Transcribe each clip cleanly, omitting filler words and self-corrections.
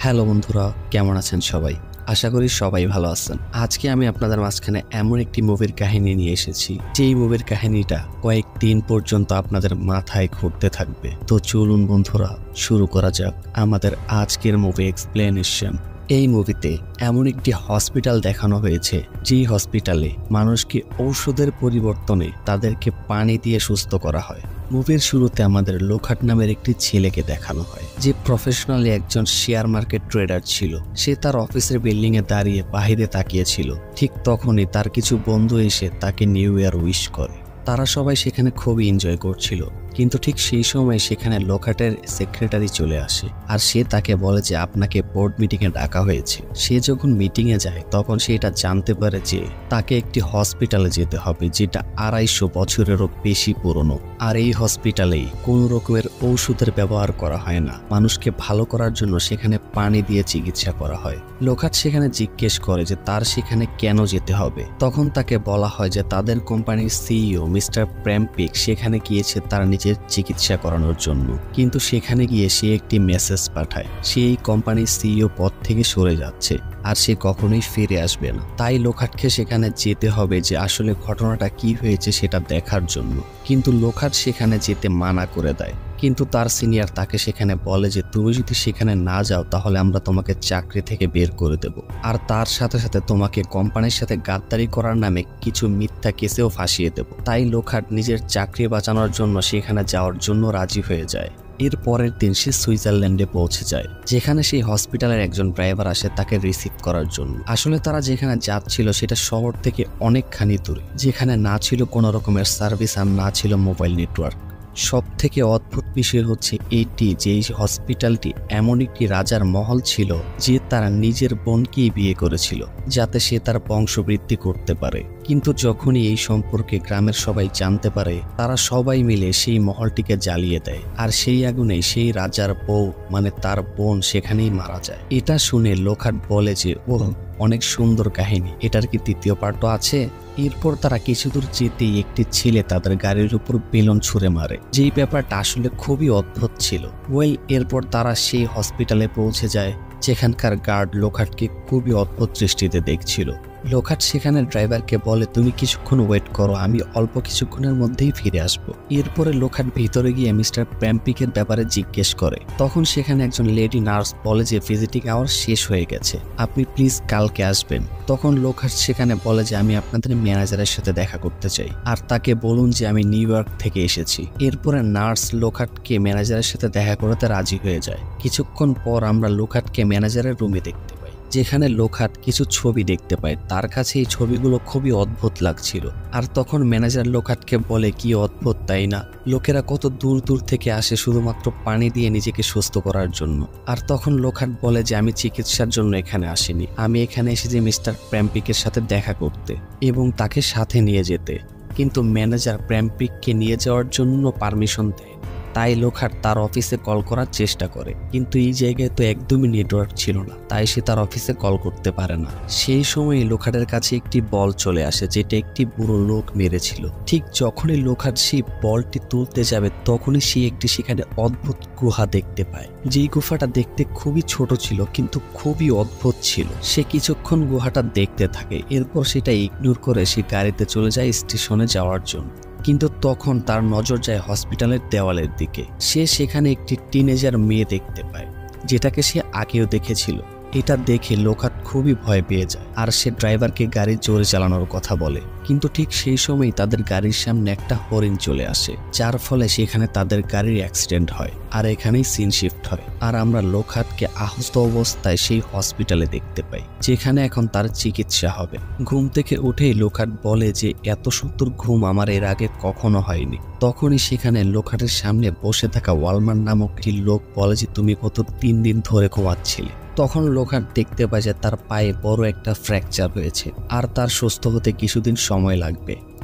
Hello বন্ধুরা, কেমন আছেন সবাই? আশা করি সবাই ভালো আছেন। আজকে আমি আপনাদের মাঝখানে এমন একটি মুভির কাহিনী নিয়ে এসেছি, যেই মুভির কাহিনীটা কয়েকদিন পর্যন্ত আপনাদের মাথায় ঘুরতে থাকবে। তো চলুন বন্ধুরা, শুরু করা যাক আমাদের আজকের মুভি এক্সপ্লেনেশন। এই মুভিতে এমন একটি হসপিটাল দেখানো হয়েছে, যেই হসপিটালে মানুষকে ঔষধের পরিবর্তনে তাদেরকে পানি দিয়ে সুস্থ করা হয়। মুভির শুরুতে আমাদের লোখাট নামের একটি ছেলেকে দেখানো হয়, যে প্রফেশনালি একজন শেয়ার মার্কেট ট্রেডার ছিল। সে তার অফিসের বিল্ডিং এ দাঁড়িয়ে বাহিরে তাকিয়েছিল। ঠিক তখনই তার কিছু বন্ধু এসে তাকে নিউ ইয়ার উইশ করে। তারা সবাই সেখানে খুবই এনজয় করছিল, কিন্তু ঠিক সেই সময় সেখানে লোখাটের সেক্রেটারি চলে আসে, আর সে তাকে বলে যে আপনাকে বোর্ড মিটিংয়ে ডাকা হয়েছে। সে যখন মিটিংয়ে যায় তখন সে এটা জানতে পারে যে তাকে একটি হসপিটালে যেতে হবে, যেটা 250 বছরেরও বেশি পুরনো। আর এই হসপিটালেই কোনো রকমের ঔষধের ব্যবহার করা হয় না। মানুষকে ভালো করার জন্য সেখানে পানি দিয়ে চিকিৎসা করা হয়। লোখাট সেখানে জিজ্ঞেস করে যে তার সেখানে কেন যেতে হবে। তখন তাকে বলা হয় যে তাদের কোম্পানির সিইও মিস্টার প্র্যাম্পিক সেখানে গিয়েছে তার নিজের চিকিৎসা করানোর জন্য, কিন্তু সেখানে গিয়ে সে একটি মেসেজ পাঠায় সে এই কোম্পানির সিইও পদ থেকে সরে যাচ্ছে, আর সে কখনোই ফিরে আসবে না। তাই লোখাটকে সেখানে যেতে হবে যে আসলে ঘটনাটা কি হয়েছে সেটা দেখার জন্য। কিন্তু লোখাট সেখানে যেতে মানা করে দেয়। কিন্তু তার সিনিয়র তাকে সেখানে বলে যে তুমি যদি সেখানে না যাও তাহলে আমরা তোমাকে চাকরি থেকে বের করে দেব, আর তার সাথে সাথে তোমাকে কোম্পানির সাথে গাদ্দারি করার নামে কিছু মিথ্যা কেসেও ফাঁসিয়ে দেব। তাই লোখাট নিজের চাকরি বাঁচানোর জন্য সেখানে যাওয়ার জন্য রাজি হয়ে যায়। এর পরের দিন সে সুইজারল্যান্ডে পৌঁছে যায়, যেখানে সেই হসপিটালের একজন ড্রাইভার আসে তাকে রিসিভ করার জন্য। আসলে তারা যেখানে যাচ্ছিল সেটা শহর থেকে অনেকখানি দূরে, যেখানে না ছিল কোনো রকমের সার্ভিস আর না ছিল মোবাইল নেটওয়ার্ক। সব থেকে অদ্ভুত বিষয় হচ্ছে এইটি যে এই হসপিটালটি এমন একটি রাজার মহল ছিল, যে তারা নিজের বোনকেই বিয়ে করেছিল যাতে সে তার বংশবৃদ্ধি করতে পারে। কিন্তু যখনই এই সম্পর্কে গ্রামের সবাই জানতে পারে, তারা সবাই মিলে সেই মহলটিকে জ্বালিয়ে দেয়, আর সেই আগুনে সেই রাজার বউ মানে তার বোন সেখানেই মারা যায়। এটা শুনে লোখাট বলে যে ওহ, অনেক সুন্দর কাহিনী, এটার কি দ্বিতীয় পার্টও আছে? এরপর তারা কিছু দূর যেতেই একটি ছেলে তাদের গাড়ির উপর বেলুন ছুঁড়ে মারে, যেই ব্যাপারটা আসলে খুবই অদ্ভুত ছিল। এরপর তারা সেই হসপিটালে পৌঁছে যায়, যেখানকার গার্ড লোখাটকে খুবই অদ্ভুত দৃষ্টিতে দেখছিল। লোখাট সেখানে ড্রাইভারকে বলে তুমি কিছুক্ষণ ওয়েট করো, আমি অল্প কিছুক্ষণের মধ্যেই ফিরে আসব। এরপরে লোখাট ভিতরে গিয়ে মিস্টার প্র্যাম্পিকের ব্যাপারে জিজ্ঞেস করে। তখন সেখানে একজন লেডি নার্স বলে যে ভিজিটিং আওয়ার শেষ হয়ে গেছে, আপনি প্লিজ কালকে আসবেন। তখন লোখাট সেখানে বলে যে আমি আপনাদের ম্যানেজারের সাথে দেখা করতে চাই, আর তাকে বলুন যে আমি নিউ ইয়র্ক থেকে এসেছি। এরপরে নার্স লোখাটকে ম্যানেজারের সাথে দেখা করতে রাজি হয়ে যায়। কিছুক্ষণ পর আমরা লোখাটকে ম্যানেজারের রুমে দেখতে পাই, যেখানে লোখাট কিছু ছবি দেখতে পায়। তার কাছে এই ছবিগুলো খুবই অদ্ভুত লাগছিল। আর তখন ম্যানেজার লোখাটকে বলে কি অদ্ভুত তাই না, লোকেরা কত দূর দূর থেকে আসে শুধুমাত্র পানি দিয়ে নিজেকে সুস্থ করার জন্য। আর তখন লোখাট বলে যে আমি চিকিৎসার জন্য এখানে আসিনি, আমি এখানে এসেছি মিস্টার প্র্যাম্পিকের সাথে দেখা করতে এবং তাকে সাথে নিয়ে যেতে। কিন্তু ম্যানেজার প্র্যাম্পিককে নিয়ে যাওয়ার জন্য পারমিশন দেয়। তাই লোখাট তার অফিসে কল করার চেষ্টা করে, কিন্তু এই জায়গায় তো একদমই নেটওয়ার্ক ছিল না, তাই সে তার অফিসে কল করতে পারে না। সেই সময় লোখাটের কাছে একটি বল চলে আসে, যেটা একটি বুড়ো লোক মেরেছিল। ঠিক যখনই লোখাট সেই বলটি তুলতে যাবে তখনই সে একটি সেখানে অদ্ভুত গুহা দেখতে পায়, যেই গুহাটা দেখতে খুবই ছোট ছিল কিন্তু খুবই অদ্ভুত ছিল। সে কিছুক্ষণ গুহাটা দেখতে থাকে, এরপর সেটা ইগনোর করে সে গাড়িতে চলে যায় স্টেশনে যাওয়ার জন্য। কিন্তু তখন তার নজর যায় হসপিটালের দেওয়ালের দিকে। সে সেখানে একটি টিনেজার মেয়ে দেখতে পায়, যেটাকে সে আগেও দেখেছিল। এটা দেখে লোখাট খুবই ভয় পেয়ে যায়, আর সে ড্রাইভারকে গাড়ি জোরে চালানোর কথা বলে। কিন্তু ঠিক সেই সময় তাদের গাড়ির সামনে একটা হরিণ চলে আসে, যার ফলে সেখানে তাদের গাড়ির অ্যাক্সিডেন্ট হয়, আর এখানেই সিন শিফট হয়। আর আমরা লোখাটকে আহত অবস্থায় সেই হসপিটালে দেখতে পাই, যেখানে এখন তার চিকিৎসা হবে। ঘুম থেকে উঠেই লোখাট বলে যে এত সুন্দর ঘুম আমার এর আগে কখনো হয়নি। তখনই সেখানে লোখাটের সামনে বসে থাকা ওয়ালমার নামক একটি লোক বলে যে তুমি গত 3 দিন ধরে ঘুমাচ্ছিলে। তখন লোখাট দেখতে পায় যে তার পায়ে বড় একটা ফ্র্যাকচার হয়েছে, আর তার সুস্থ হতে কিছুদিন সময় লাগবে।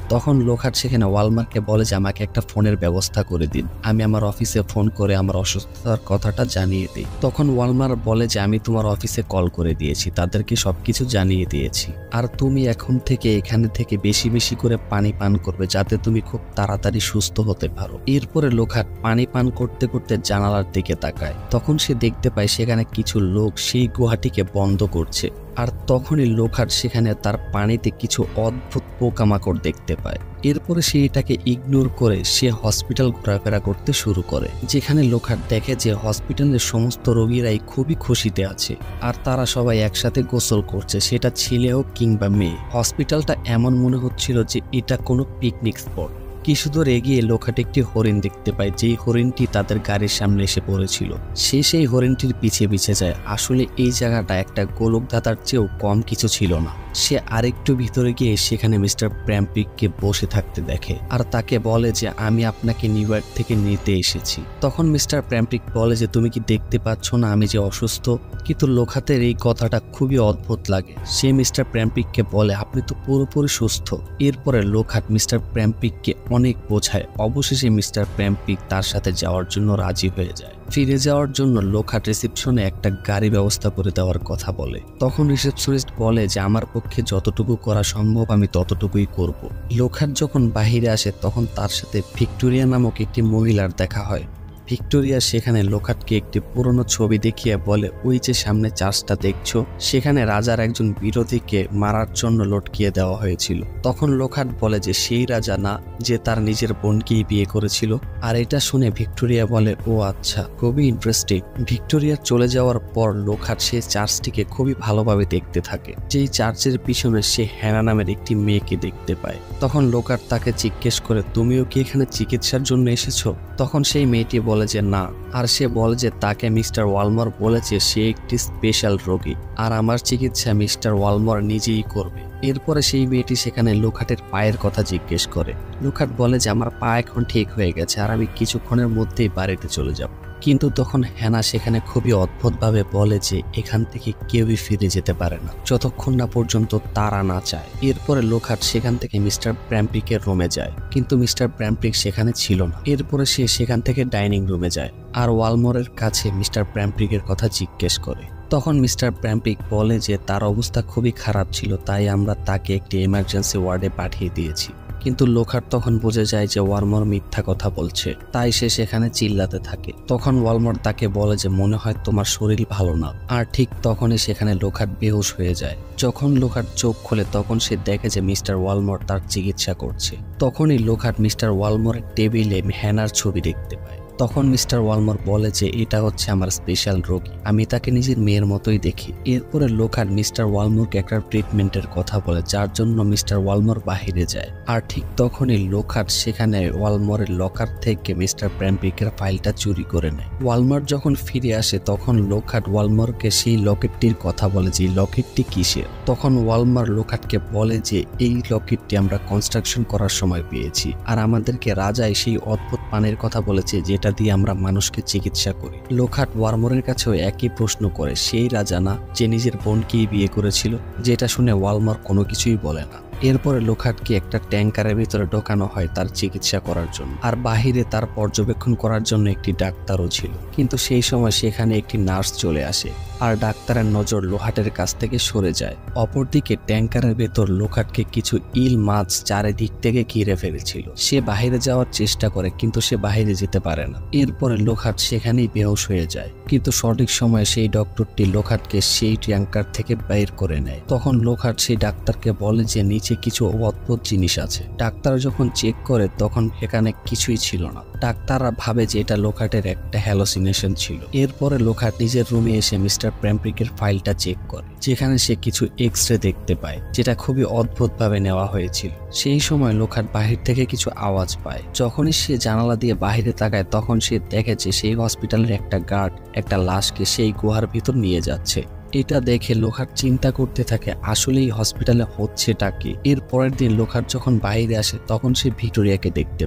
তখন লোকহার্ট সেখানে ওয়ালমারকে বলে যে আমাকে একটা ফোনের ব্যবস্থা করে দিন, আমি আমার অফিসে ফোন করে আমার অসুস্থতার কথাটা জানিয়ে দিই। তখন ওয়ালমার বলে যে আমি তোমার অফিসে কল করে দিয়েছি, তাদেরকে সবকিছু জানিয়ে দিয়েছি, আর তুমি এখন থেকে এখানে থেকে বেশি বেশি করে পানি পান করবে যাতে তুমি খুব তাড়াতাড়ি সুস্থ হতে পারো। এরপরে লোকহার্ট পানি পান করতে করতে জানালার দিকে তাকায়। তখন সে দেখতে পায় সেখানে কিছু লোক সেই গুহাটিকে বন্ধ করছে, আর তখনই লোকহার্ট সেখানে তার পানিতে কিছু অদ্ভুত পোকামাকড় দেখতে পায়। এরপরে সে এটাকে ইগনোর করে সে হসপিটাল ঘোরাফেরা করতে শুরু করে, যেখানে লোকহার্ট দেখে যে হসপিটালের সমস্ত রোগীরাই খুবই খুশিতে আছে আর তারা সবাই একসাথে গোসল করছে, সেটা ছেলে হোক কিংবা মেয়ে। হসপিটালটা এমন মনে হচ্ছিল যে এটা কোনো পিকনিক স্পট। কিছু দূর এগিয়ে লোকহার্ট একটি হরিণ দেখতে পায়, যেই হরিণটি তাদের গাড়ির সামনে এসে পড়েছিল। সে সেই হরিণটির পিছে পিছে যায়। আসলে এই জায়গাটা একটা গোলকধাঁধার চেয়েও কম কিছু ছিল না। সে আরেকটু ভিতরে গিয়ে সেখানে মিস্টার প্র্যাম্পিককে বসে থাকতে দেখে আর তাকে বলে যে আমি আপনাকে নিউ ইয়র্ক থেকে নিতে এসেছি। তখন মিস্টার প্র্যাম্পিক বলে যে তুমি কি দেখতে পাচ্ছ না আমি যে অসুস্থ? কিন্তু লোকহার্টের এই কথাটা খুবই অদ্ভুত লাগে। সে মিস্টার প্র্যাম্পিককে বলে আপনি তো পুরোপুরি সুস্থ। এরপরে লোকহার্ট মিস্টার প্র্যাম্পিককে অনেক বোঝায়। অবশেষে মিস্টার প্র্যাম্পিক তার সাথে যাওয়ার জন্য রাজি হয়ে যায়। ফিরে যাওয়ার জন্য লোকহার্ট রিসেপশনে একটা গাড়ি ব্যবস্থা করে দেওয়ার কথা বলে। তখন রিসেপশনিস্ট বলে যে আমার পক্ষে যতটুকু করা সম্ভব আমি ততটুকুই করব। লোকহার্ট যখন বাহিরে আসে তখন তার সাথে ভিক্টোরিয়া নামক একটি মহিলার দেখা হয়। ভিক্টোরিয়া সেখানে লোকহার্টকে একটি পুরনো ছবি দেখিয়ে বলে ওই যে সামনে চার্চটা দেখছো, সেখানে রাজার একজন বিরোধীকে মারার জন্য লটকিয়ে দেওয়া হয়েছিল। তখন লোকহার্ট বলে যে সেই রাজা না, যে তার নিজের বোনকেই বিয়ে করেছিল। আর এটা শুনে ভিক্টোরিয়া বলে ও আচ্ছা, খুবই ইন্টারেস্টিং। ভিক্টোরিয়ার চলে যাওয়ার পর লোকহার্ট সেই চার্চটিকে খুবই ভালোভাবে দেখতে থাকে। যেই চার্চের পিছনে সে হ্যানা নামের একটি মেয়েকে দেখতে পায়। তখন লোকহার্ট তাকে জিজ্ঞেস করে তুমিও কি এখানে চিকিৎসার জন্য এসেছো? তখন সেই মেয়েটি বলে যে না, আর সে বলে যে তাকে মিস্টার ওয়ালমার বলেছে সে একটি স্পেশাল রোগী আর আমার চিকিৎসা মিস্টার ওয়ালমার নিজেই করবে। এরপরে সেই মেয়েটি সেখানে লোকহার্টের পায়ের কথা জিজ্ঞেস করে। লোকহার্ট বলে যে আমার পা এখন ঠিক হয়ে গেছে আর আমি কিছুক্ষণের মধ্যেই বাড়িতে চলে যাব। কিন্তু তখন হ্যানা সেখানে খুবই অদ্ভুতভাবে বলে যে এখান থেকে কেউই ফিরে যেতে পারে না যতক্ষণ না পর্যন্ত তারা না চায়। এরপরে লোকহার্ট সেখান থেকে মিস্টার প্র্যাম্পিকের রুমে যায়, কিন্তু মিস্টার প্র্যাম্পিক সেখানে ছিল না। এরপরে সে সেখান থেকে ডাইনিং রুমে যায় আর ওয়ালমরের কাছে মিস্টার প্র্যাম্পিকের কথা জিজ্ঞেস করে। তখন মিস্টার প্র্যাম্পিক বলে যে তার অবস্থা খুবই খারাপ ছিল, তাই আমরা তাকে একটি এমার্জেন্সি ওয়ার্ডে পাঠিয়ে দিয়েছি। কিন্তু লোকহার্ট তখন বুঝে যায় যে ওয়ালমর মিথ্যা কথা বলছে, তাই সে সেখানে চিল্লাতে থাকে। তখন ওয়ালমর তাকে বলে যে মনে হয় তোমার শরীর ভালো না। আর ঠিক তখনই সেখানে লোকহার্ট বেহুশ হয়ে যায়। যখন লোকহার্ট চোখ খোলে তখন সে দেখে যে মিস্টার ওয়ালমর তার চিকিৎসা করছে। তখনই লোকহার্ট মিস্টার ওয়ালমরের টেবিলে হ্যানার ছবি দেখতে পায়। তখন মিস্টার ওয়ালমর বলে যে এটা হচ্ছে আমার স্পেশাল রোগী, আমি তাকে নিজের মেয়ের মতোই দেখি। এরপরে লোকহার্ট মিস্টার ওয়ালমরকে একটা ট্রিটমেন্টের কথা বলে, যার জন্য মিস্টার ওয়ালমর বাহিরে যায়। আর ঠিক তখনই লোকহার্ট সেখানে ওয়ালমরের লকার থেকে মিস্টার প্র্যাম্পিকের ফাইলটা চুরি করে নেয়। ওয়ালমর যখন ফিরে আসে তখন লোকহার্ট ওয়ালমরকে সেই লকেটটির কথা বলে যে লকেটটি কিসের। তখন ওয়ালমর লোকহার্টকে বলে যে এই লকেটটি আমরা কনস্ট্রাকশন করার সময় পেয়েছি আর আমাদেরকে রাজাই সেই অদ্ভুত পানের কথা বলেছে যেটা দিয়ে আমরা মানুষকে চিকিৎসা করি। লোকহার্ট ওয়ালমরের কাছেও একই প্রশ্ন করে, সেই রাজা না যে নিজের বোনকেই বিয়ে করেছিল? যেটা শুনে ওয়ালমর কোনো কিছুই বলে না। এরপরে লোকহার্টকে একটা ট্যাঙ্কারের ভিতরে ঢোকানো হয় তার চিকিৎসা করার জন্য, আর বাহিরে তার পর্যবেক্ষণ করার জন্য একটি ডাক্তারও ছিল। কিন্তু সেই সময় সেখানে একটি নার্স চলে আসে আর ডাক্তারের নজর লোকহার্টের কাছ থেকে সরে যায়। অপরদিকে ট্যাঙ্কারের ভেতর লোকহার্টকে কিছু ইল মাছ চারিদিক থেকে ঘিরে ফেলেছিল। সে বাহিরে যাওয়ার চেষ্টা করে কিন্তু সে বাহিরে যেতে পারে না। এরপরে লোকহার্ট সেখানেই বেহুশ হয়ে যায়, কিন্তু সঠিক সময়ে সেই ডক্টরটি লোকহার্টকে সেই ট্যাঙ্কার থেকে বের করে নেয়। তখন লোকহার্ট সেই ডাক্তারকে বলে যে নিচে কিছু অদ্ভুত জিনিস আছে। ডাক্তার যখন চেক করে তখন সেখানে কিছুই ছিল না। ডাক্তাররা ভাবে যে এটা লোকহার্টের একটা হ্যালোসিনেশন ছিল। এরপরে লোকহার্ট নিজের রুমে এসে মিস্টার প্র্যাম্পিকের ফাইলটা চেক করে, যেখানে সে কিছু এক্স-রে দেখতে পায় যেটা খুবই অদ্ভুতভাবে নেওয়া হয়েছিল। সেই সময় লোকহার্ট বাহির থেকে কিছু আওয়াজ পায়। যখনই সে জানালা দিয়ে বাহিরে তাকায় তখন সে দেখে যে সেই হসপিটালের একটা গার্ড একটা লাশকে সেই গুহার ভিতর নিয়ে যাচ্ছে। এটা দেখে লোকহার্ট চিন্তা করতে থাকে আসলেই হসপিটালে হচ্ছেটা কি। এর পরের দিন লোকহার্ট যখন বাইরে আসে তখন সে ভিক্টোরিয়াকে দেখতে পায়।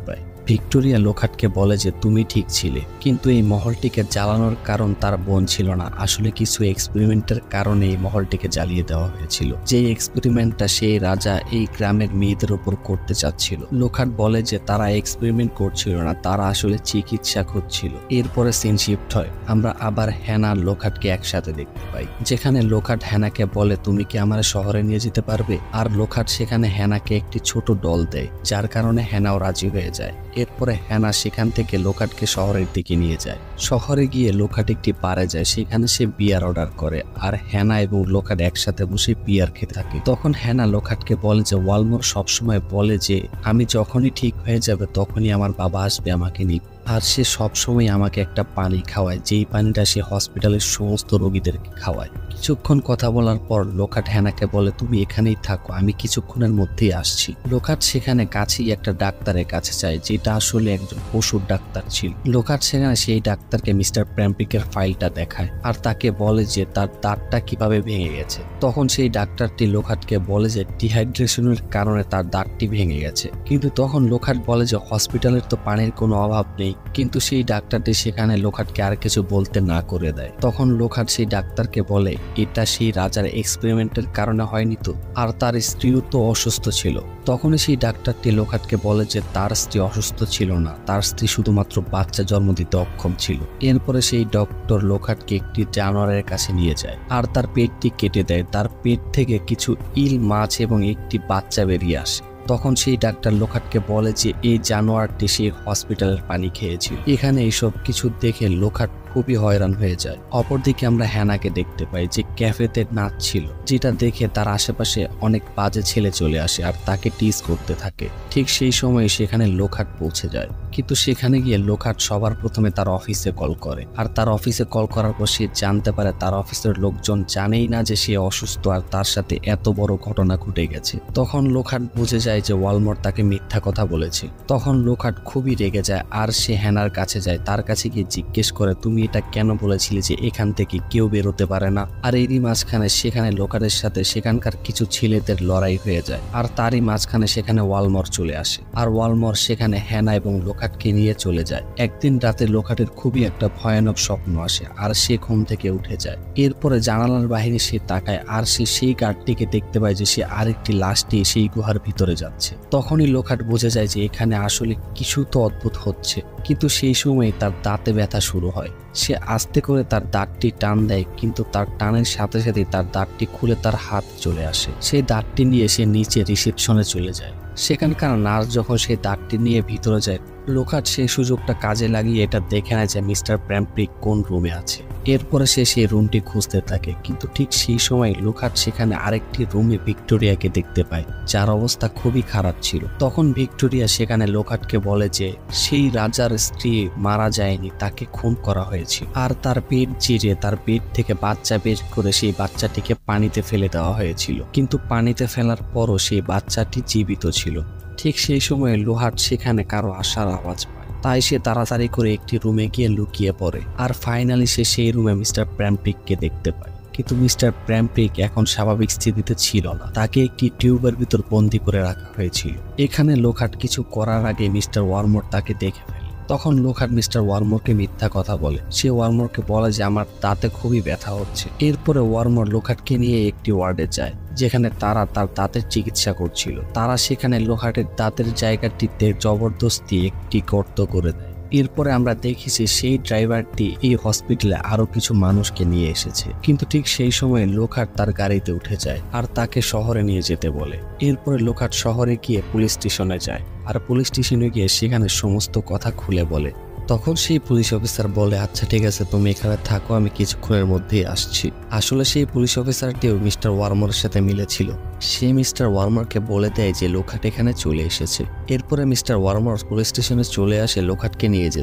ভিক্টোরিয়া লোখাটকে বলে যে তুমি ঠিক ছিলে, কিন্তু এই মহলটিকে জ্বালানোর কারণ তার বোন ছিল না, আসলে কিছু এক্সপেরিমেন্টের কারণে এই মহলটিকে জ্বালিয়ে দেওয়া হয়েছিল। যে এক্সপেরিমেন্টটা সেই রাজা এই গ্রামের মেয়েদের উপর করতে চাচ্ছিল। লোখাট বলে যে তারা এক্সপেরিমেন্ট করছিল না, তারা আসলে চিকিৎসা করছিল। এরপরে সিন শিফট হয়, আমরা আবার হ্যানা আর লোখাটকে একসাথে দেখতে পাই, যেখানে লোখাট হ্যানাকে বলে তুমি কি আমার শহরে নিয়ে যেতে পারবে, আর লোখাট সেখানে হ্যানাকে একটি ছোট ডল দেয়, যার কারণে হ্যানাও রাজি হয়ে যায়। এরপরে হ্যানা সেখান থেকে লোখাটকে শহরের দিকে নিয়ে যায়। শহরে গিয়ে লোখাট একটি বারে যায়, সেখানে সে বিয়ার অর্ডার করে, আর হ্যানা এবং লোখাট একসাথে বসে বিয়ার খেতে থাকে। তখন হ্যানা লোখাটকে বলে যে ওয়ালমোর সবসময় বলে যে আমি যখনই ঠিক হয়ে যাবে তখনই আমার বাবা আসবে আমাকে নিয়ে, আর সে সবসময় আমাকে একটা পানি খাওয়ায়, যেই পানিটা সে হসপিটালের সমস্ত রোগীদেরকে খাওয়ায়। কিছুক্ষণ কথা বলার পর লোখাট হ্যানাকে বলে তুমি এখানেই থাকো, আমি কিছুক্ষণের মধ্যেই আসছি। লোখাট সেখানে কাছেই একটা ডাক্তারের কাছে যায়, যেটা আসলে একজন পশুর ডাক্তার ছিল। লোখাট সেখানে সেই ডাক্তারকে মিস্টার প্র্যাম্পিকের ফাইলটা দেখায়, আর তাকে বলে যে তার দাঁতটা কিভাবে ভেঙে গেছে। তখন সেই ডাক্তারটি লোখাটকে বলে যে ডিহাইড্রেশনের কারণে তার দাঁতটি ভেঙে গেছে, কিন্তু তখন লোখাট বলে যে হসপিটালের তো পানির কোনো অভাব নেই, কিন্তু সেই ডাক্তারটি সেখানে লোখাটকে আর কিছু বলতে না করে দেয়। তখন লোখাট সেই ডাক্তারকে বলে এটা সেই রাজার এক্সপেরিমেন্টের কারণে হয়নি তো, আর তার স্ত্রীও তো অসুস্থ ছিল। তখনই সেই ডাক্তারটি লোখাটকে বলে যে তার স্ত্রী অসুস্থ ছিল না, তার স্ত্রী শুধুমাত্র বাচ্চা জন্ম দিতে অক্ষম ছিল। এরপরে সেই ডক্টর লোখাটকে একটি জানোয়ারের কাছে নিয়ে যায়, আর তার পেটটি কেটে দেয়। তার পেট থেকে কিছু ইল মাছ এবং একটি বাচ্চা বেরিয়ে আসে। তখন সেই ডাক্তার লোখাটকে বলে যে এই জানোয়ারটি সেই হসপিটালের পানি খেয়েছিল। এখানে এইসব কিছু দেখে লোখাট খুবই হয়রান হয়ে যায়। অপরদিকে আমরা হ্যানাকে দেখতে পাই যে ক্যাফেতে নাচছিল, যেটা দেখে তার আশেপাশে অনেক বাজে ছেলে চলে আসে আর তাকে টিজ করতে থাকে। ঠিক সেই সময় সেখানে লোখাট পৌঁছে যায়, কিন্তু সেখানে গিয়ে লোখাট সবার প্রথমে তার অফিসে কল করে, আর তার অফিসে কল করার পর সে জানতে পারে তার অফিসের লোকজন জানেই না যে সে অসুস্থ আর তার সাথে এত বড় ঘটনা ঘটে গেছে। তখন লোখাট বুঝে যায় যে ওয়ালমোর তাকে মিথ্যা কথা বলেছে। তখন লোখাট খুবই রেগে যায়, আর সে হ্যানার কাছে যায়, তার কাছে গিয়ে জিজ্ঞেস করে তুমি এটা কেন বলেছিলে যে এখান থেকে কেউ বেরোতে পারে না। আর এরই মাঝখানে সেখানে লোখাটের সাথে সেখানকার কিছু ছেলেদের লড়াই হয়ে যায়, আর তারই মাঝখানে সেখানে ওয়ালমোর চলে আসে, আর ওয়ালমোর সেখানে হ্যানা এবং লোখাটকে নিয়ে চলে যায়। একদিন রাতে লোখাটের খুবই একটা ভয়ানক স্বপ্ন আসে, আর সে ঘুম থেকে উঠে যায়। এরপরে জানালার বাহিরে সে তাকায়, আর সে সেই গার্ডটিকে দেখতে পায় যে সে আরেকটি লাশ নিয়ে সেই গুহার ভিতরে যাচ্ছে। তখনই লোখাট বুঝে যায় যে এখানে আসলে কিছু তো অদ্ভুত হচ্ছে, কিন্তু সেই সময় তার দাঁতে ব্যথা শুরু হয়। সে আস্তে করে তার দাঁতটি টান দেয়, কিন্তু তার টানের সাথে সাথে তার দাঁতটি খুলে তার হাত চলে আসে। সেই দাঁতটি নিয়ে সে নিচে রিসেপশনে চলে যায়। সেখানকার নার্স যখন সেই দাঁতটি নিয়ে ভিতরে যায়, লোখাট সেই সুযোগটা কাজে লাগিয়ে এটা দেখে নেয় যে মিস্টার প্র্যাম্পিক কোন রুমে আছে। এরপরে সে সেই রুমটি খুঁজতে থাকে, কিন্তু ঠিক সেই সময় লোখাট সেখানে আরেকটি রুমে ভিক্টোরিয়াকে দেখতে পায়, যার অবস্থা খুবই খারাপ ছিল। তখন ভিক্টোরিয়া সেখানে লোখাটকে বলে যে সেই রাজার স্ত্রী মারা যায়নি, তাকে খুন করা হয়েছে, আর তার পেট চিরে তার পেট থেকে বাচ্চা বের করে সেই বাচ্চাটিকে পানিতে ফেলে দেওয়া হয়েছিল, কিন্তু পানিতে ফেলার পরও সেই বাচ্চাটি জীবিত ছিল। ঠিক সেই সময় লোহাট সেখানে কারো আসার আওয়াজ পায়, তাই সে তাড়াতাড়ি করে একটি রুমে গিয়ে লুকিয়ে পড়ে, আর ফাইনালি সে সেই রুমে মিস্টার প্র্যাম্পিককে দেখতে পায়। কিন্তু মিস্টার প্র্যাম্পিক এখন স্বাভাবিক স্থিতিতে ছিল না, তাকে একটি টিউবের ভিতর বন্দি করে রাখা হয়েছিল। এখানে লোখাট কিছু করার আগে মিস্টার ওয়ালমোর তাকে দেখে ফেলে। তখন লোখাট মিস্টার ওয়ালমোরকে মিথ্যা কথা বলে, সে ওয়ালমোরকে বলে যে আমার দাঁতে খুবই ব্যথা হচ্ছে। এরপরে ওয়ালমোর লোখাটকে নিয়ে একটি ওয়ার্ডে যায়, যেখানে তারা তার দাঁতের চিকিৎসা করছিল। তারা সেখানে লোখাটের দাঁতের জায়গাটিতে জবরদস্তি একটি গর্ত করে দেয়। এরপরে আমরা দেখি যে সেই ড্রাইভারটি এই হসপিটালে আরো কিছু মানুষকে নিয়ে এসেছে, কিন্তু ঠিক সেই সময় লোখাট তার গাড়িতে উঠে যায় আর তাকে শহরে নিয়ে যেতে বলে। এরপরে লোখাট শহরে গিয়ে পুলিশ স্টেশনে যায়, আর পুলিশ স্টেশনে গিয়ে সেখানে সমস্ত কথা খুলে বলে। তখন সেই পুলিশ অফিসার বলে আচ্ছা ঠিক আছে, তুমি এখানে থাকো, আমি কিছুক্ষণের মধ্যেই আসছি। আসলে সেই পুলিশ অফিসারটিও মিস্টার ওয়ালমোরের সাথে মিলেছিল। সে মিস্টার ওয়ালমোরকে বলে দেয় যে লোখাট এখানে চলে এসেছে। এরপরে মিস্টার ওয়ালমোর পুলিশ স্টেশনে চলে আসে লোখাটকে নিয়ে যেতে।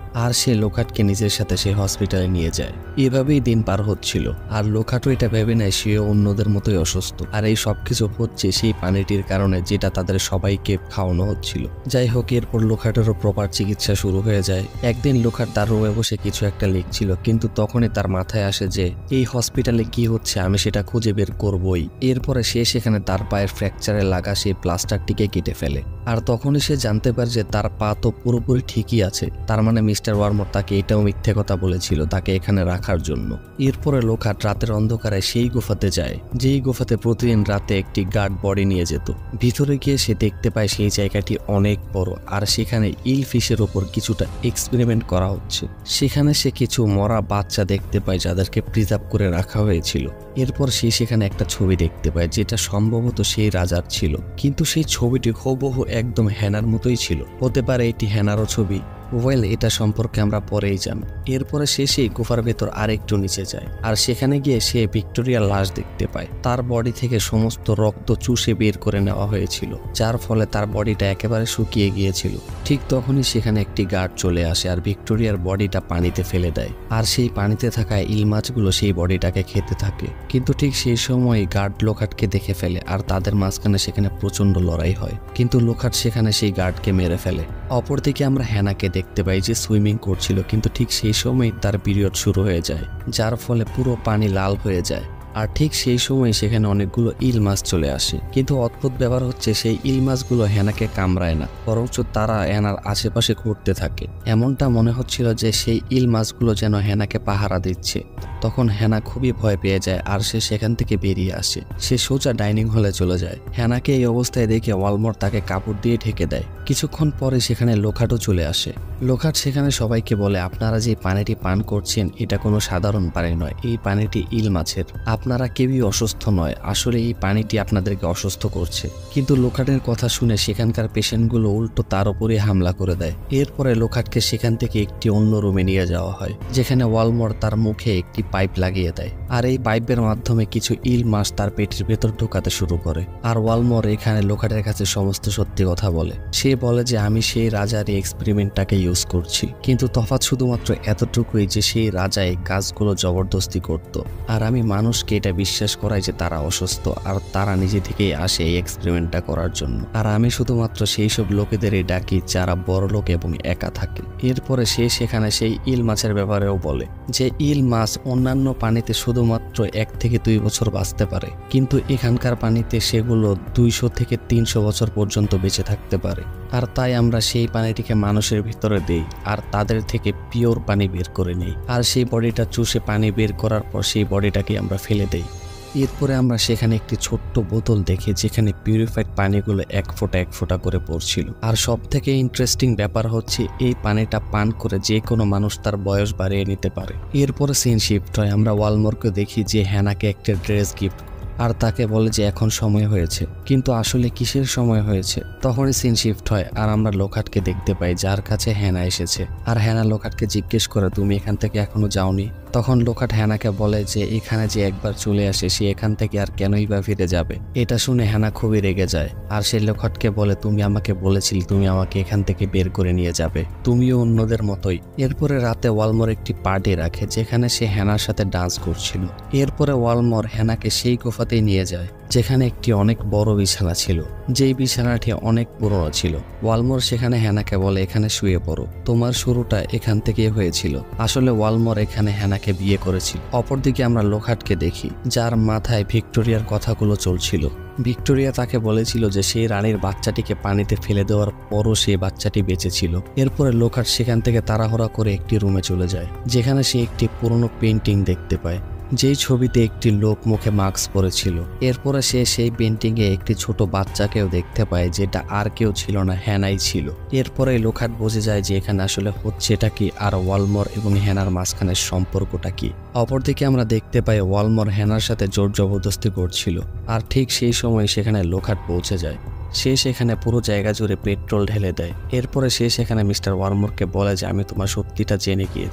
আর সে লোখাটকে নিজের সাথে সেই হসপিটালে নিয়ে যায়। এভাবেই দিন পার হচ্ছিল, আর লোখাটও এটা ভেবে নেয় সেও অন্যদের মতোই অসুস্থ, আর এই সবকিছু হচ্ছে সেই পানিটির কারণে যেটা তাদের সবাইকে খাওয়ানো হচ্ছিল। যাই হোক, এরপর লোখাটেরও প্রপার চিকিৎসা শুরু হয়ে যায়। একদিন লোখাট তার রুমে বসে কিছু একটা লিখছিল, কিন্তু তখনই তার মাথায় আসে যে এই হসপিটালে কি হচ্ছে আমি সেটা খুঁজে বের করবই। এরপরে সে সেখানে তার পায়ের ফ্র্যাকচারে লাগা সেই প্লাস্টারটিকে কেটে ফেলে, আর তখনই সে জানতে পারে যে তার পা তো পুরোপুরি ঠিকই আছে। তার মানে মিস্টার ওয়ার্মর তাকে এটাও মিথ্যে কথা বলেছিল তাকে এখানে রাখার জন্য। এরপরে লোখাট রাতের অন্ধকারে সেই গুফাতে যায়, যেই গুফাতে প্রতিদিন রাতে একটি গার্ড বডি নিয়ে যেত। ভিতরে গিয়ে সে দেখতে পায় সেই জায়গাটি অনেক বড়, আর সেখানে ইল ফিশের ওপর কিছুটা এক্সপেরিমেন্ট করা হচ্ছে। সেখানে সে কিছু মরা বাচ্চা দেখতে পায় যাদেরকে প্রিজার্ভ করে রাখা হয়েছিল। এরপর সে সেখানে একটা ছবি দেখতে পায় যেটা সম্ভবত সেই রাজার ছিল, কিন্তু সেই ছবিটি হুবহু একদম হ্যানার মতোই ছিল। হতে পারে এটি হ্যানারও ছবি, ওয়েল এটা সম্পর্কে আমরা পরেই জানব। এরপরে সে সেই গুফার ভেতর আরেকটু নিচে যায়, আর সেখানে গিয়ে সে ভিক্টোরিয়ার লাশ দেখতে পায়। তার বডি থেকে সমস্ত রক্ত চুষে বের করে নেওয়া হয়েছিল, যার ফলে তার বডিটা একেবারে শুকিয়ে গিয়েছিল। ঠিক তখনই সেখানে একটি গার্ড চলে আসে আর ভিক্টোরিয়ার বডিটা পানিতে ফেলে দেয়, আর সেই পানিতে থাকা ইল মাছগুলো সেই বডিটাকে খেতে থাকে। কিন্তু ঠিক সেই সময় গার্ড লোখাটকে দেখে ফেলে, আর তাদের মাঝখানে সেখানে প্রচন্ড লড়াই হয়, কিন্তু লোখাট সেখানে সেই গার্ডকে মেরে ফেলে। অপরদিকে আমরা হ্যানাকে দেখতে পাই যে সুইমিং করছিল, কিন্তু ঠিক সেই সময় তার পিরিয়ড শুরু হয়ে যায়, যার ফলে পুরো পানি লাল হয়ে যায়। আর ঠিক সেই সময় সেখানে অনেকগুলো ইল মাছ চলে আসে, কিন্তু অদ্ভুত ব্যাপার হচ্ছে সেই ইল মাছগুলো হ্যানাকে কামড়ায় না, বরঞ্চ তারা হ্যানার আশেপাশে ঘুরতে থাকে। এমনটা মনে হচ্ছিল যে সেই ইল মাছগুলো যেন হ্যানাকে পাহারা দিচ্ছে। তখন হ্যানা খুবই ভয় পেয়ে যায়, আর সে সেখান থেকে বেরিয়ে আসে। সে সোজা ডাইনিং হলে চলে যায়। হ্যানাকে এই অবস্থায় দেখে ওয়ালমর তাকে কাপড় দিয়ে ঢেকে দেয়। কিছুক্ষণ পরে সেখানে লোখাটও চলে আসে। লোখাট সেখানে সবাইকে বলে, আপনারা যে পানিটি পান করছেন এটা কোনো সাধারণ পানি নয়, এই পানিটি ইল মাছের। আপনারা কেউই অসুস্থ নয়, আসলে এই পানিটি আপনাদেরকে অসুস্থ করছে। কিন্তু লোখাটের কথা শুনে সেখানকার পেশেন্টগুলো উল্টো তার উপরে হামলা করে দেয়। এরপরে লোখাটকে সেখান থেকে একটি অন্য রুমে নিয়ে যাওয়া হয়, যেখানে ওয়ালমর তার মুখে একটি পাইপ লাগিয়ে দেয়, আর এই পাইপের মাধ্যমে কিছু ইল মাছ তার পেটের ভেতর ঢোকাতে শুরু করে। আর ওয়ালমর এখানে লোখাটের কাছে সমস্ত সত্যি কথা বলে। সে বলে যে আমি সেই রাজার এই এক্সপেরিমেন্টটাকে ইউজ করছি, কিন্তু তফাৎ শুধুমাত্র এতটুকুই যে সেই রাজা এই কাজগুলো জবরদস্তি করত, আর আমি মানুষকে এটা বিশ্বাস করাই যে তারা অসুস্থ, আর তারা নিজে থেকেই আসে এই এক্সপেরিমেন্টটা করার জন্য। আর আমি শুধুমাত্র সেই সব লোকেদেরই ডাকি যারা বড় লোক এবং একা থাকে। এরপরে সে সেখানে সেই ইল মাছের ব্যাপারেও বলে যে ইল মাছ অন্যান্য পানিতে শুধুমাত্র 1 থেকে 2 বছর বাঁচতে পারে, কিন্তু এখানকার পানিতে সেগুলো 200 থেকে 300 বছর পর্যন্ত বেঁচে থাকতে পারে। আর তাই আমরা সেই পানিটিকে মানুষের ভিতরে দেই, আর তাদের থেকে পিওর পানি বের করে নেই, আর সেই বডিটা চুষে পানি বের করার পর সেই বডিটাকে আমরা ফেলে দেই। এরপরে আমরা সেখানে একটি ছোট্ট বোতল দেখি যেখানে পিউরিফাইড পানিগুলো 1 ফোঁটা 1 ফোঁটা করে পড়ছিল। আর সব থেকে ইন্টারেস্টিং ব্যাপার হচ্ছে এই পানিটা পান করে যে কোনো মানুষ তার বয়স বাড়িয়ে নিতে পারে। এরপরে সিন শিফট হয়, আমরা ওয়ালমরকে দেখি যে হ্যানাকে একটা ড্রেস গিফট, আর তাকে বলে যে এখন সময় হয়েছে, কিন্তু আসলে কিসের সময় হয়েছে। তখনই সিন শিফট হয়, আর আমরা লোখাটকে দেখতে পাই যার কাছে হ্যানা এসেছে। আর হ্যানা লোখাটকে জিজ্ঞেস করে তুমি এখান থেকে এখনো যাওনি। তখন লোখাট হ্যানাকে বলে যে এখানে যে একবার চলে আসে সে এখান থেকে আর কেনই বা ফিরে যাবে। এটা শুনে হ্যানা খুবই রেগে যায়, আর সে লোখাটকে বলে তুমি আমাকে বলেছিলে তুমি আমাকে এখান থেকে বের করে নিয়ে যাবে, তুমিও অন্যদের মতোই। এরপরে রাতে ওয়ালমর একটি পার্টি রাখে যেখানে সে হ্যানার সাথে ডান্স করছিল। এরপরে ওয়ালমর হ্যানাকে সেই গুফাতেই নিয়ে যায় যেখানে একটি অনেক বড় বিছানা ছিল, যেই বিছানাটি অনেক পুরনো ছিল। ওয়ালমর সেখানে হ্যানাকে বলে এখানে শুয়ে পড়ো, তোমার শুরুটা এখান থেকে হয়েছিল। আসলে ওয়ালমর এখানে হ্যানাকে বিয়ে করেছিল। অপরদিকে আমরা লোখাটকে দেখি যার মাথায় ভিক্টোরিয়ার কথাগুলো চলছিল। ভিক্টোরিয়া তাকে বলেছিল যে সেই রানীর বাচ্চাটিকে পানিতে ফেলে দেওয়ার পরও সেই বাচ্চাটি বেঁচে ছিল। এরপরে লোখাট সেখান থেকে তাড়াহুড়া করে একটি রুমে চলে যায় যেখানে সে একটি পুরনো পেন্টিং দেখতে পায়, যেই ছবিতে একটি লোক মুখে মাস্ক পরেছিল। এরপরে সে সেই পেন্টিংয়ে একটি ছোট বাচ্চাকেও দেখতে পায় যেটা আর কেউ ছিল না, হ্যানাই ছিল। এরপরে লোখাট বুঝে যায় যে এখানে আসলে হচ্ছেটা কি, আর ওয়ালমর এবং হ্যানার মাঝখানের সম্পর্কটা কি। অপরদিকে আমরা দেখতে পাই ওয়ালমর হ্যানার সাথে জোর জবরদস্তি করছিল, আর ঠিক সেই সময় সেখানে লোখাট পৌঁছে যায়। সে সেখানে পুরো জায়গা জুড়ে পেট্রোল ঢেলে দেয়। এরপরে সে সেখানে মিস্টার ওয়ালমরকে বলে যে আমি তোমার সত্যিটা জেনে গিয়েছি,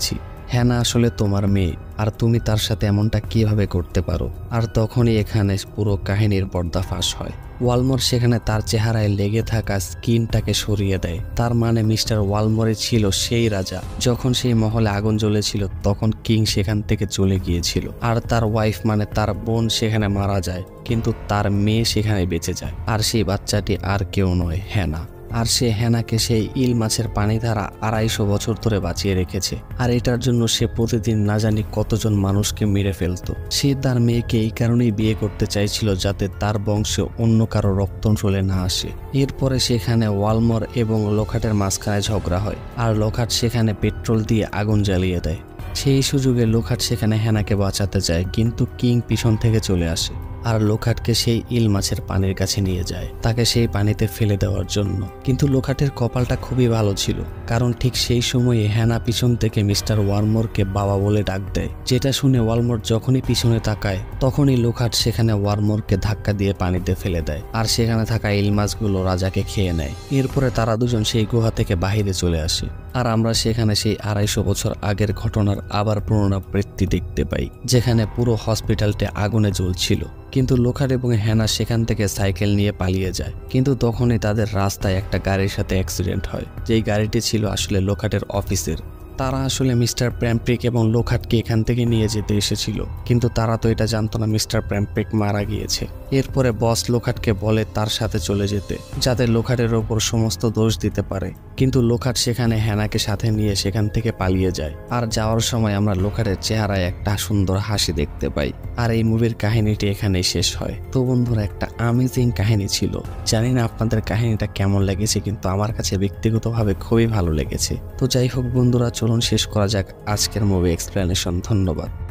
হ্যানা আসলে তোমার মেয়ে, আর তুমি তার সাথে এমনটা কিভাবে করতে পারো? আর তখনই এখানে পুরো কাহিনীর পর্দাফাশ হয়। ওয়ালমর সেখানে তার চেহারায় লেগে থাকা স্কিনটাকে সরিয়ে দেয়। তার মানে মিস্টার ওয়ালমরে ছিল সেই রাজা। যখন সেই মহলে আগুন জ্বলেছিল তখন কিং সেখান থেকে চলে গিয়েছিল, আর তার ওয়াইফ মানে তার বোন সেখানে মারা যায়, কিন্তু তার মেয়ে সেখানে বেঁচে যায়। আর সেই বাচ্চাটি আর কেউ নয়, হ্যানা। আর সে হ্যানাকে সেই ইল মাছের পানি ধারা 250 বছর ধরে বাঁচিয়ে রেখেছে। আর এটার জন্য সে প্রতিদিন না জানি কতজন মানুষকে মেরে ফেলতো। সে তার মেয়েকে এই কারণেই বিয়ে করতে চাইছিল যাতে তার বংশে অন্য কারো রক্ত চলে না আসে। এরপরে সেখানে ওয়ালমর এবং লোখাটের মাঝখানে ঝগড়া হয়, আর লোখাট সেখানে পেট্রোল দিয়ে আগুন জ্বালিয়ে দেয়। সেই সুযোগে লোখাট সেখানে হ্যানাকে বাঁচাতে যায়, কিন্তু কিং পিছন থেকে চলে আসে আর লোখাটকে সেই ইল মাছের পানির কাছে নিয়ে যায়, তাকে সেই পানিতে ফেলে দেওয়ার জন্য। কিন্তু লোখাটের কপালটা খুবই ভালো ছিল, কারণ ঠিক সেই সময়ে হ্যানা পিছন থেকে মিস্টার ওয়ালমরকে বাবা বলে ডাক দেয়, যেটা শুনে ওয়ালমর যখনই পিছনে তাকায় তখনই লোখাট সেখানে ওয়ালমরকে ধাক্কা দিয়ে পানিতে ফেলে দেয়, আর সেখানে থাকা ইল মাছগুলো রাজাকে খেয়ে নেয়। এরপরে তারা দুজন সেই গুহা থেকে বাহিরে চলে আসে, আর আমরা সেখানে সেই 250 বছর আগের ঘটনার আবার পুনরাবৃত্তি দেখতে পাই, যেখানে পুরো হসপিটালটা আগুনে জ্বলছিল। কিন্তু লোখাট এবং হ্যানা সেখান থেকে সাইকেল নিয়ে পালিয়ে যায়, কিন্তু তখনই তাদের রাস্তায় একটা গাড়ির সাথে অ্যাক্সিডেন্ট হয়, যেই গাড়িটি ছিল আসলে লোখাটের অফিসের। তারা আসলে মিস্টার প্র্যাম্পিক এবং লোখাটকে এখান থেকে নিয়ে যেতে এসেছিল, কিন্তু তারা তো এটা জানতো না মিস্টার প্র্যাম্পিক মারা গিয়েছে। এরপরে বস লোখাটকে বলে তার সাথে চলে যেতে, যাতে লোখাটের ওপর সমস্ত দোষ দিতে পারে। কিন্তু লোখাট সেখানে হ্যানাকে সাথে নিয়ে সেখান থেকে পালিয়ে যায়, আর যাওয়ার সময় আমরা লোখাটের চেহারায় একটা সুন্দর হাসি দেখতে পাই। আর এই মুভির কাহিনীটি এখানেই শেষ হয়। তো বন্ধুরা, একটা আমেজিং কাহিনী ছিল। জানি না আপনাদের কাহিনীটা কেমন লেগেছে, কিন্তু আমার কাছে ব্যক্তিগতভাবে খুবই ভালো লেগেছে। তো যাই হোক বন্ধুরা, চলুন শেষ করা যাক আজকের মুভি এক্সপ্লেনেশন। ধন্যবাদ।